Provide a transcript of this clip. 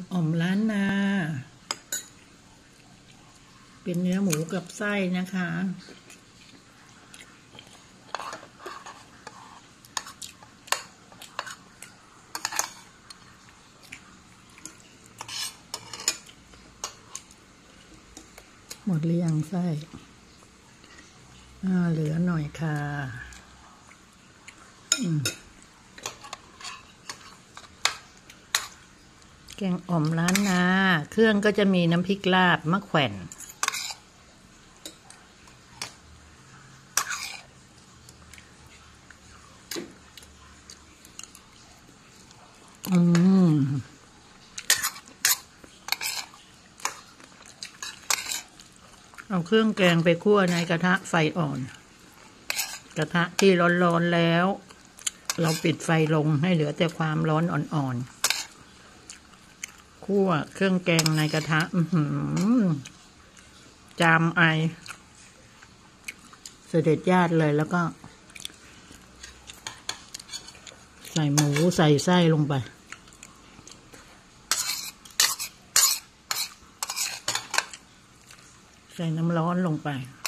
อ่อมล้านนาเป็นเนื้อหมูกับไส้นะคะหมดหรือยังไส้เหลือหน่อยค่ะแกงอ่อมล้านนาเครื่องก็จะมีน้ำพริกลาบมะแขวนเอาเครื่องแกงไปคั่วในกระทะไฟอ่อนกระทะที่ร้อนๆแล้วเราปิดไฟลงให้เหลือแต่ความร้อนอ่อนๆคั่วเครื่องแกงในกระทะจามไอเสด็จญาติเลยแล้วก็ใส่หมูใส่ไส้ลงไปใส่น้ำร้อนลงไป